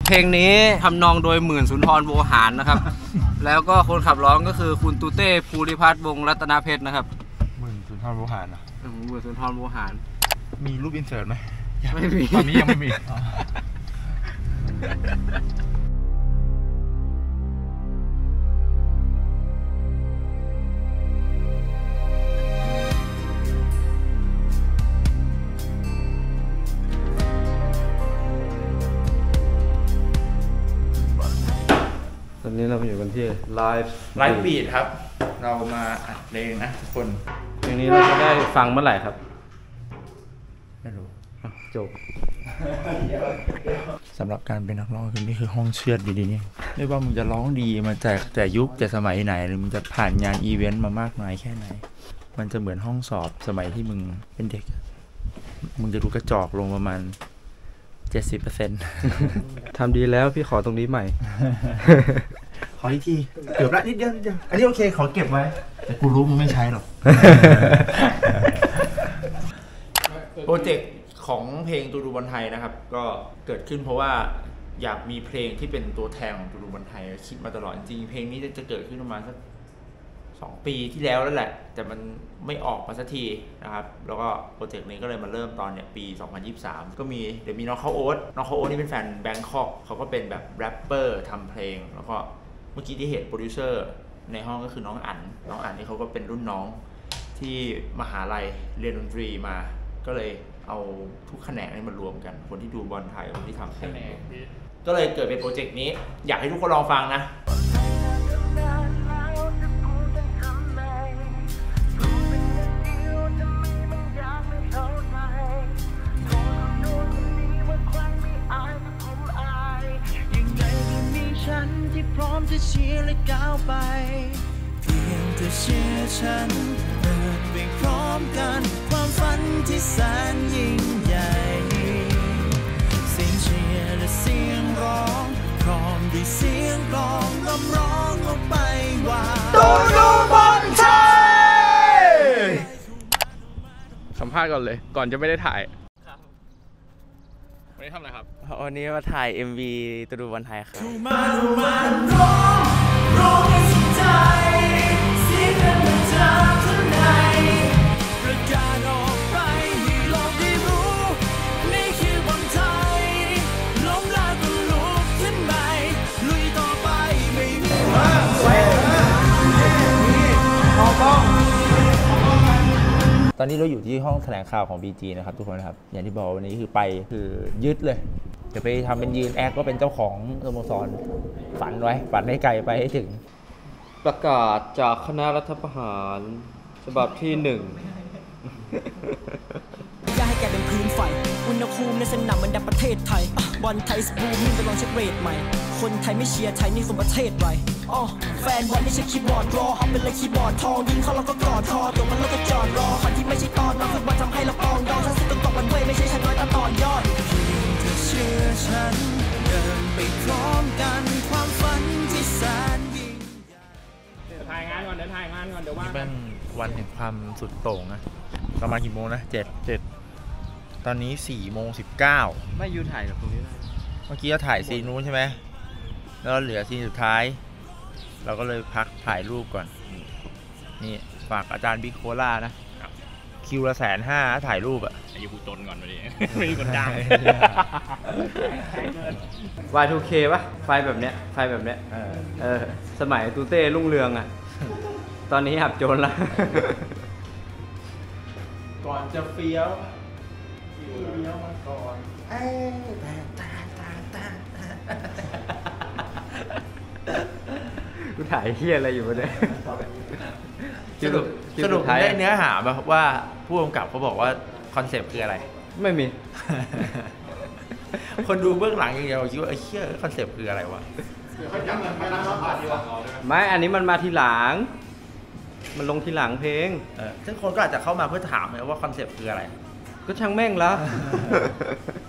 เพลงนี้ทำนองโดยหมื่นสุนทรโวหารนะครับ แล้วก็คนขับร้องก็คือคุณตูเต้ภูริพัฒน์วงศ์รัตนเพชรนะครับหมื่นสุนทรโวหารนะหมื่นสุนทรโวหารมีรูปอินเสิร์ตไหมไม่มีตอนนี้ยังไม่มีตอนนี้เราอยู่กันที่ไลฟ์บีทครับ เรามาอัดเพลงนะทุกคนเพลงนี้เราจะได้ฟังเมื่อไหร่ครับไม่รู้จบสำหรับการเป็นนักร้องคือนี่คือห้องเชือดดีๆนี่ไม่ว่ามึงจะร้องดีมาจากแต่ยุคแต่สมัยไหนหรือมึงจะผ่านงานอีเวนต์มามากมายแค่ไหนมันจะเหมือนห้องสอบสมัยที่มึงเป็นเด็กมึงจะดูกระจอกลงประมาณ70% ทำดีแล้วพี่ขอตรงนี้ใหม่ขออีกทีเกือบละนิดเดียวอันนี้โอเคขอเก็บไว้แต่กูรู้มึงไม่ใช้หรอกโปรเจกต์ของเพลงตูดูบอลไทยนะครับก็เกิดขึ้นเพราะว่าอยากมีเพลงที่เป็นตัวแทนของตูดูบอลไทยคิดมาตลอดจริงเพลงนี้จะเกิดขึ้นประมาณสัก2 ปีที่แล้วแหละแต่มันไม่ออกมาสักทีนะครับแล้วก็โปรเจกต์นี้ก็เลยมาเริ่มตอนเนี่ยปี2023ก็มีเดี๋ยวมีน้องเขาโอ๊ตนี่เป็นแฟนแบงคอกเขาก็เป็นแบบแรปเปอร์ทำเพลงแล้วก็เมื่อกี้ที่เห็นโปรดิวเซอร์ในห้องก็คือน้องอั๋นนี่เขาก็เป็นรุ่นน้องที่มหาลัยเรียนดนตรีมาก็เลยเอาทุกแขนงนี้มารวมกันคนที่ดูบอลไทยคนที่ทำเพลงก็เลยเกิดเป็นโปรเจกต์นี้อยากให้ทุกคนลองฟังนะที่พร้อมจะเชียร์และก้าวไปเพียงแต่เชื่อฉันเดินไปพร้อมกันความฝันที่แสนยิ่งใหญ่เสียงเชียร์และเสียงร้องพร้อมด้วยเสียงกลองนำร้องออกไปว่าตูดูบอลไทยสัมภาษณ์ก่อนเลยก่อนจะไม่ได้ถ่ายวันนี้ทำอะไรครับวันนี้มาถ่าย MV ตูดูบอลไทยครับร้องให้สุดใจเสียงกันมาจากข้างในประกาศออกไปให้โลกได้รู้นี่คือบอลไทยล้มแล้วก็ลุกขึ้นใหม่ลุยต่อไปไม่มีตอนนี้เราอยู่ที่ห้องแถลงข่าวของ BG นะครับทุกคนครับอย่างที่บอกวันนี้คือไปคือยึดเลยจะไปทำเป็นยืนแอคก็เป็นเจ้าของสโมสรฝันให้ไกลไปให้ถึงประกาศจากคณะรัฐประหารฉบับที่1 อย่าให้แกเป็นพื้นไฟอุณหภูมิในสนามมันดับประเทศไทยบอลไทยสบูมิ่งไปลองเช็คเรทใหม่คนไทยไม่เชียร์ไทยนี่คนประเทศไรแฟนบอลไม่ใช่คีย์บอร์ดรอเอาเป็นเลยคีย์บอร์ดทองยิงเขาเราก็กอดคอตัวมันเราก็จอดรอคนที่ไม่ใช่ตอนเราฟุตบอลทำให้เราปองดองทั้งสิ้นต้องตกวันเว้ยไม่ใช่ฉันน้อยตาตอนยอดเพียงเธอเชื่อฉันเดินไปพร้อมกันความฝันที่แสนยิ่งใหญ่ถ่ายงานก่อนเดี๋ยวว่านี่เป็นวันแห่งความสุดโต่งนะประมาณกี่โมงนะ7ตอนนี้4:19 ไม่ยูถ่ายกับตรงนี้ได้เมื่อกี้เราถ่ายซีนนู้นใช่ไหมแล้วเหลือซีนสุดท้ายเราก็เลยพักถ่ายรูปก่อนนี่ฝากอาจารย์บิ๊กโคล่านะคิวละ150,000ถ่ายรูปอะอายุกูจนก่อนวันนี้ไม่มีคนจ้าง Y2K ป่ะไฟแบบเนี้ยสมัยตูเต้รุ่งเรืองอะตอนนี้หับโจรละก่อนจะเฟี้ยวมาก่อนกูถ่ายเฮี้ยอะไรอยู่เนี่ยสรุปได้เนื้อหาป่ะว่าผู้กำกับเขาบอกว่าคอนเซปต์คืออะไรไม่มีคนดูเบื้องหลังอย่างเดียวคิดว่าเฮี้ยคอนเซปต์คืออะไรวะไม่อันนี้มันมาทีหลังมันลงทีหลังเพลงซึ่งคนก็อาจจะเข้ามาเพื่อถามว่าคอนเซปต์คืออะไรก็ช่างแม่งแล้ว